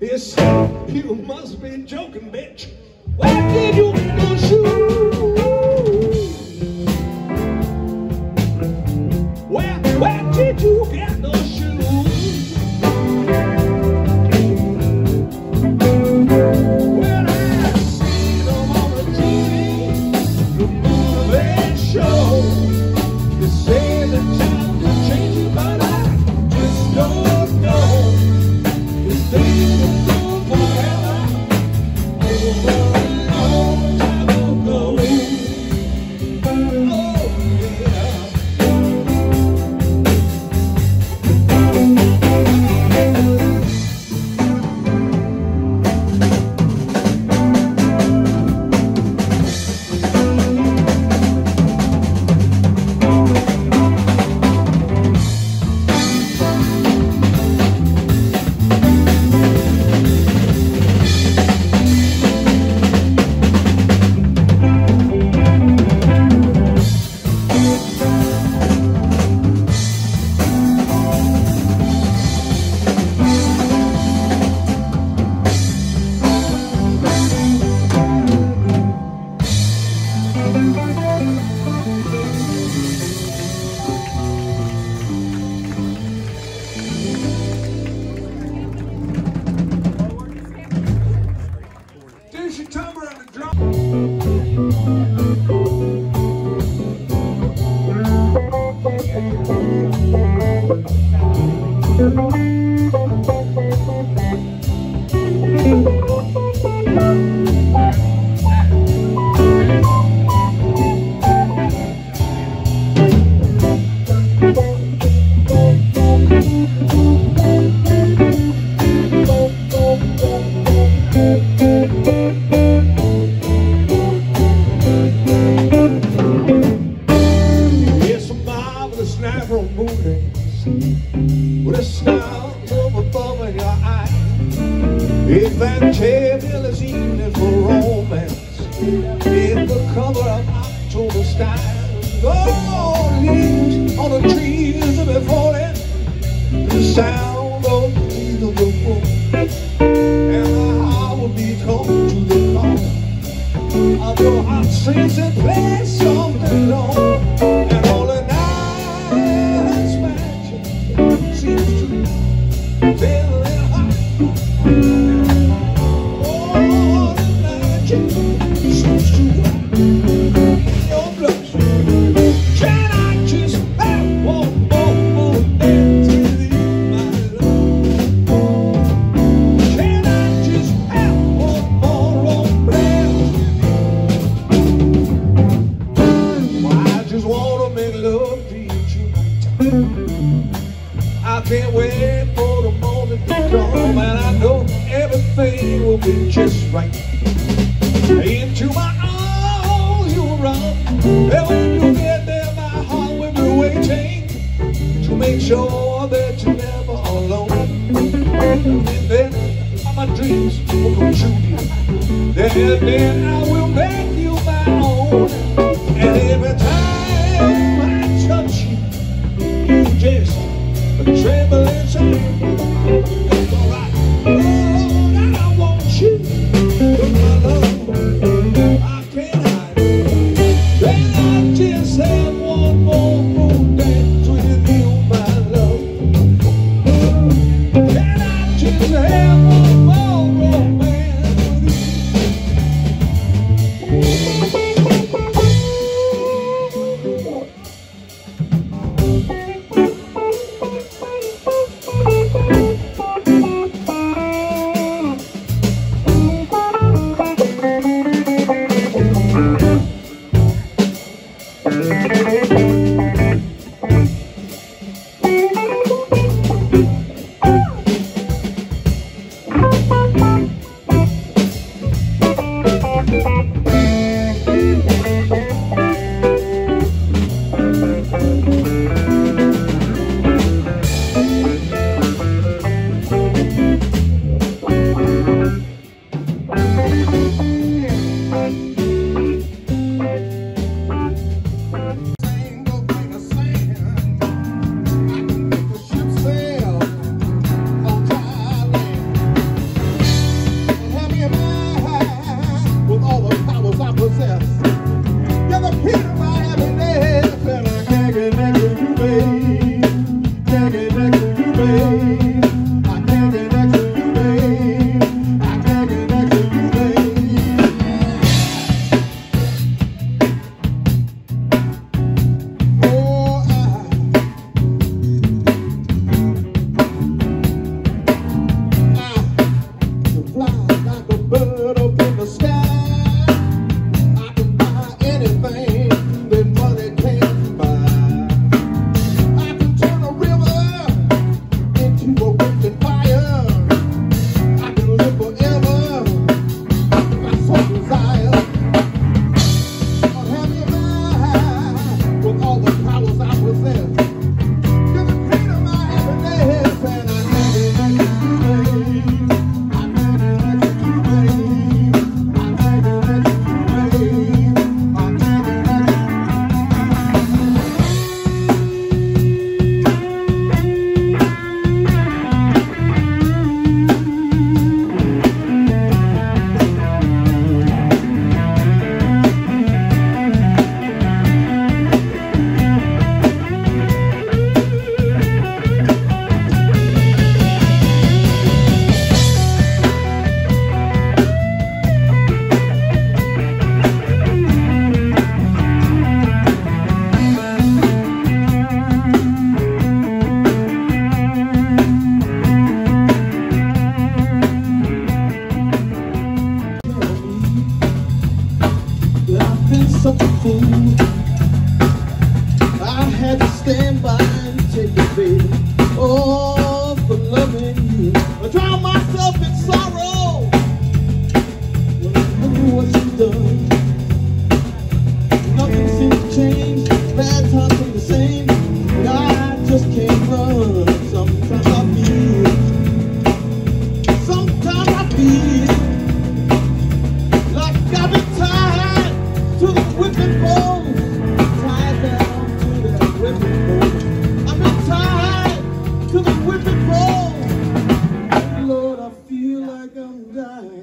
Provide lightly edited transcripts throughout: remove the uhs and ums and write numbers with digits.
Yes, you must be joking, bitch. Where did you get those shoes? Where did you get those shoes? Well, I see them on the TV, the movie show. You say the time to change it, but I just don't know. It's things that go forever, over a long time ago. Oh yeah. There's your tumbler on the drum. With a smile over above in your eye, if that table is evening for romance, in the cover of October skies, oh, leaves on the trees will be falling, the sound of the beat of the moon, and the heart will be come to the call of your heartstrings and play something low, and all the night's magic seems to feel it hot. Oh, the magic seems to in your blood. Can I just have one more dance with you, my love? Can I just have one more romance with you? Well, I just want to make love to you tonight. I can't wait for the moment to come, and I know everything will be just right. Into my arms you'll run, and when you get there, my heart will be waiting to make sure that you're never alone. And then all my dreams will come true, dear. Then I will make you my own, and every time I touch you, you just tremble inside. It's alright. Oh, and I want you, my love. I can't hide. Can I just have one more moon dance with you, my love? Can I just have one more romance with you? stand by and take it, baby. Oh, for loving you. I drown myself in sorrow when I look at what you've done. Nothing seems to change. Bad times are the same. And I just can't run. Sometimes I feel like I've been tied to the whipping post. Tied down to that whipping post. I've been tied to the whipping post. Lord, I feel like I'm dying.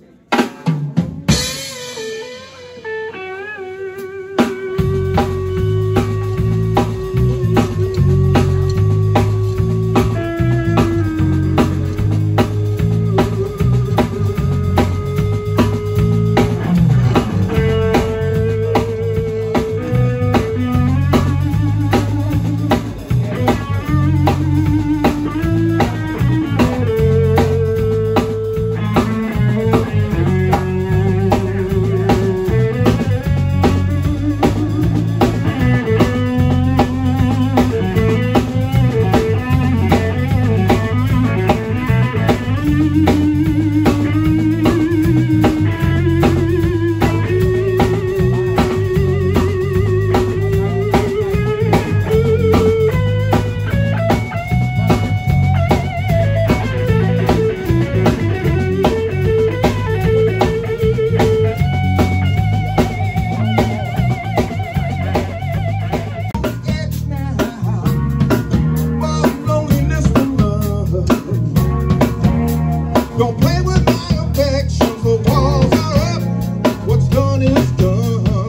Don't play with my affections, the walls are up. What's done is done.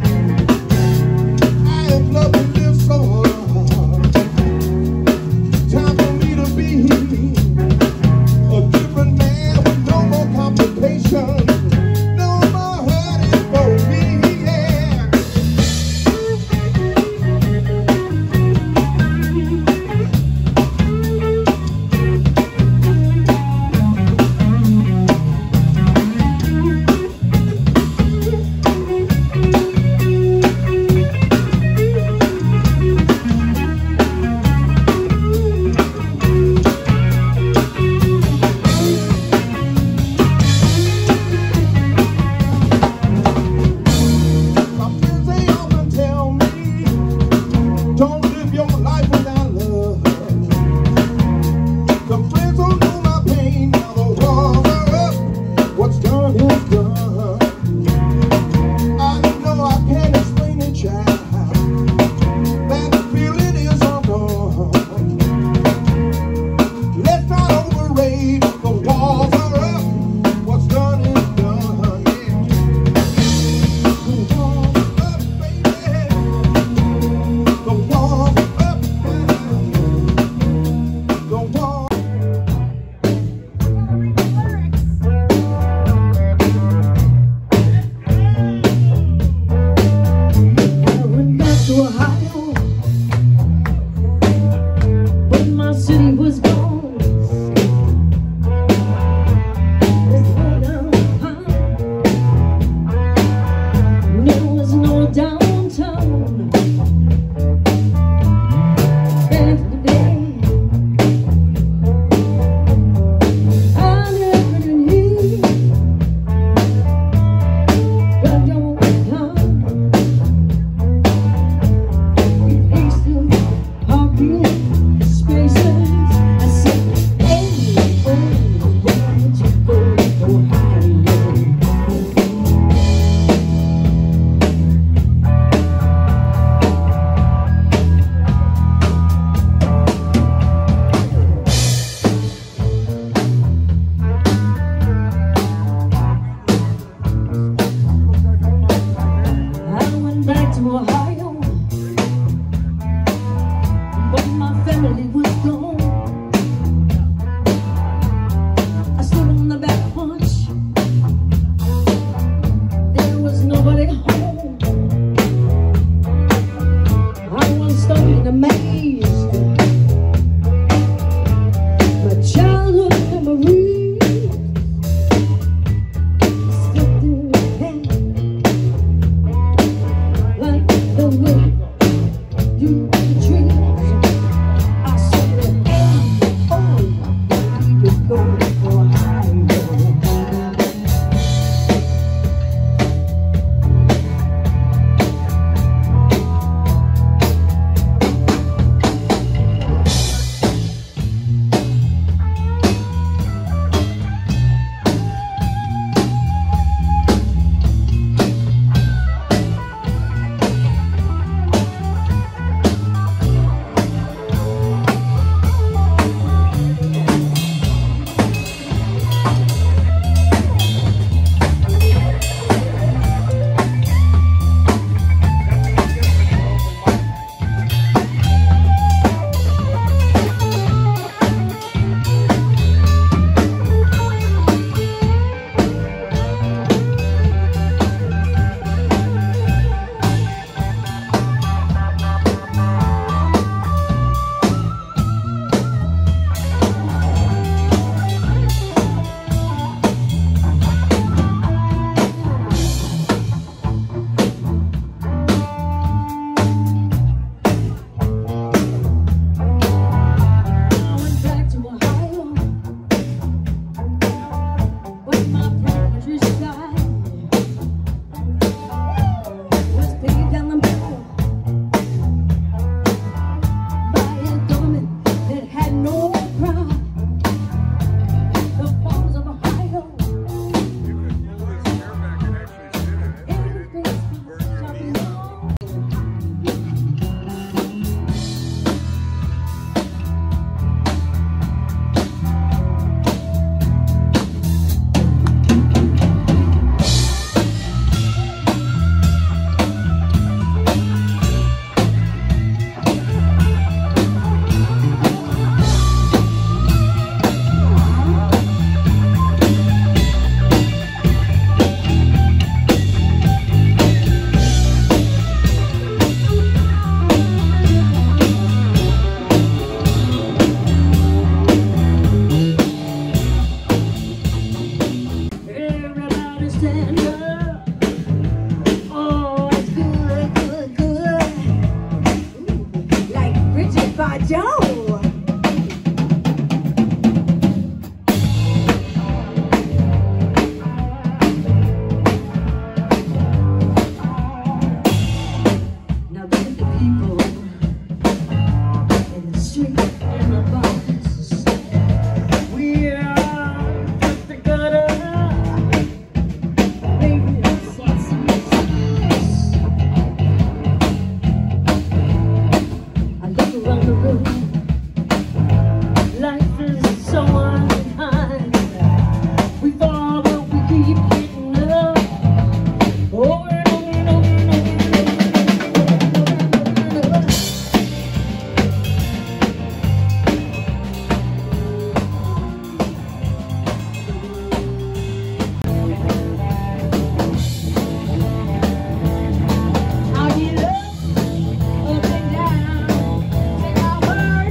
I have loved to live so hard. Time for me to be a different man with no more complications. No more hurting for me, yeah. You treat by Joe. Now look at the people in the street and the bus. We are just together. Maybe it's some success. I look around the room. Life is so unkind. We fall, but we keep getting up. Over and over and over and over and over and over. I get up and down, take our words.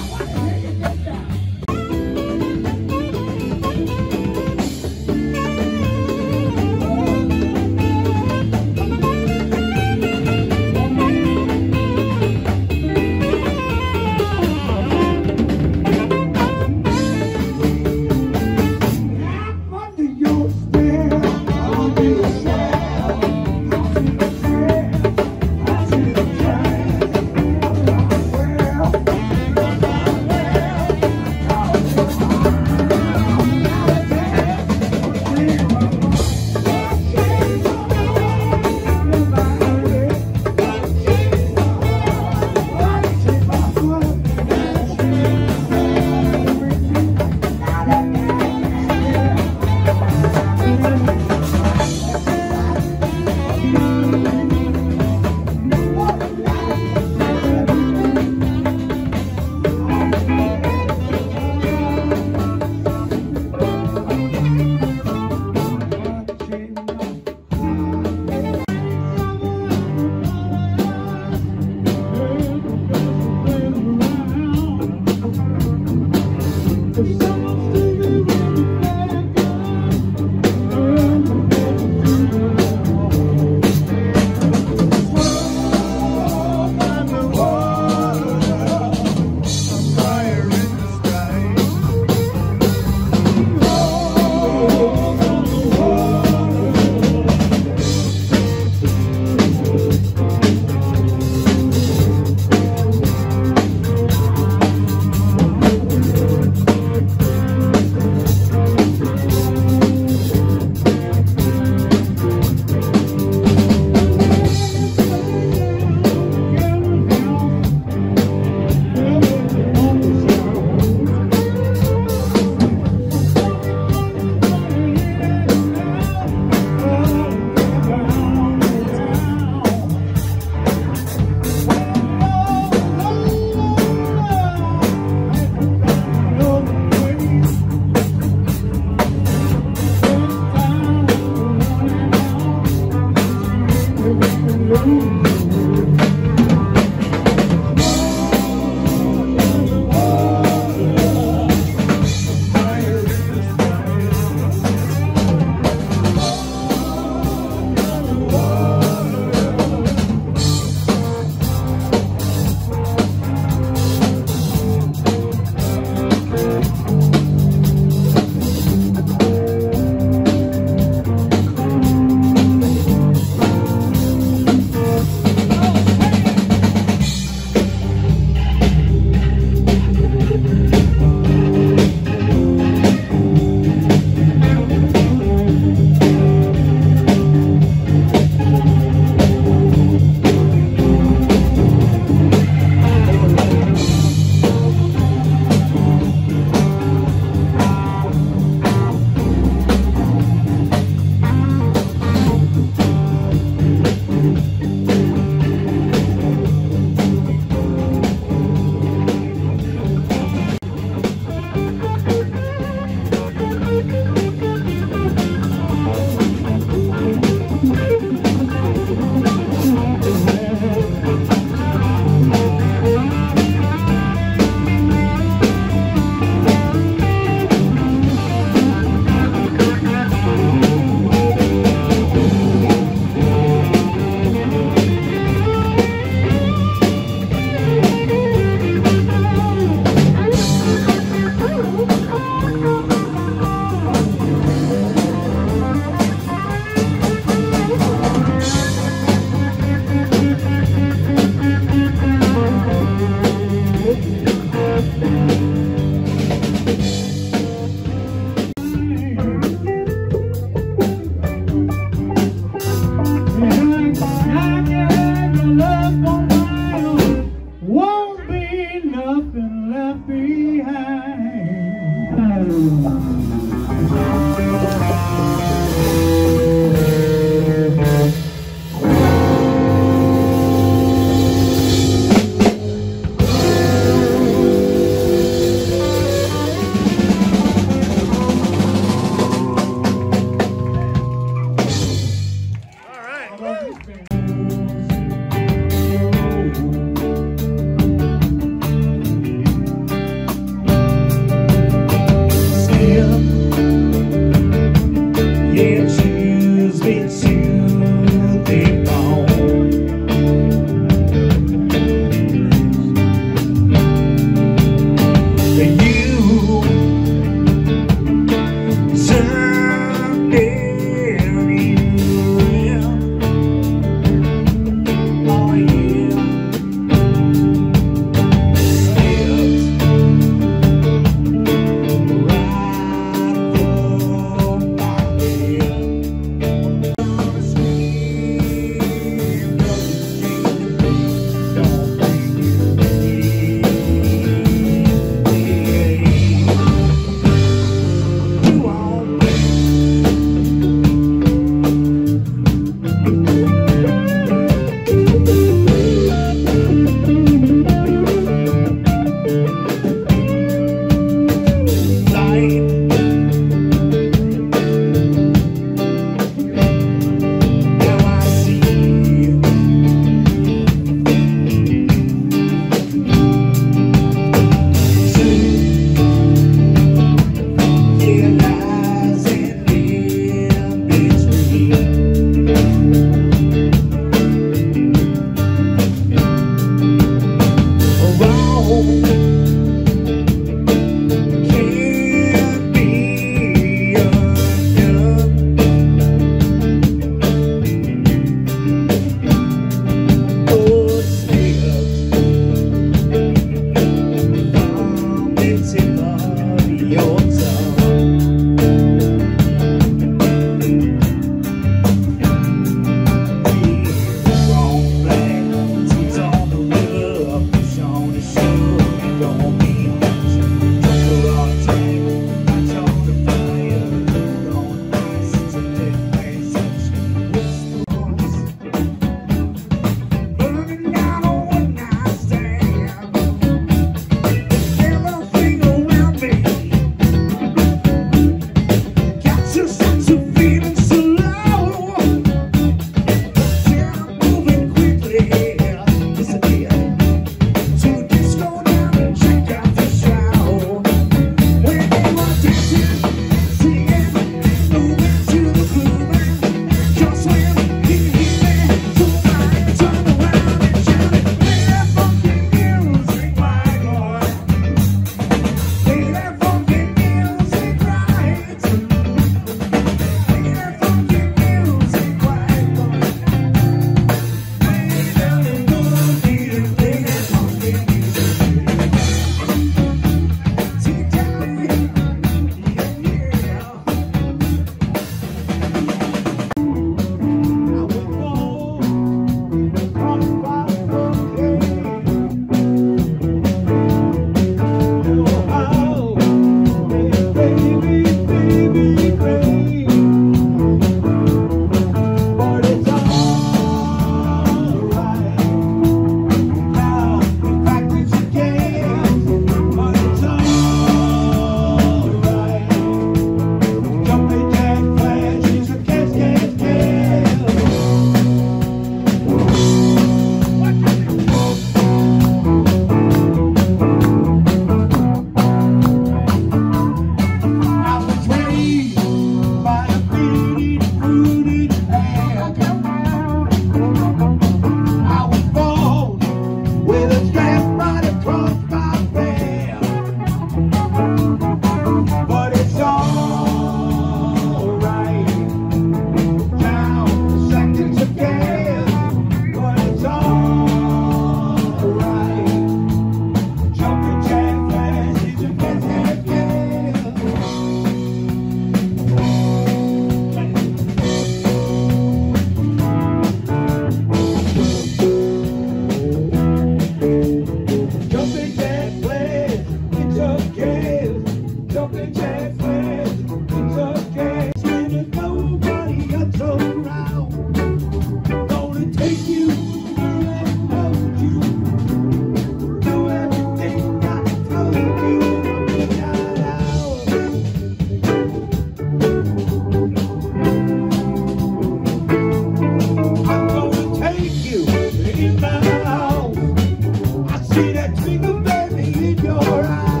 right.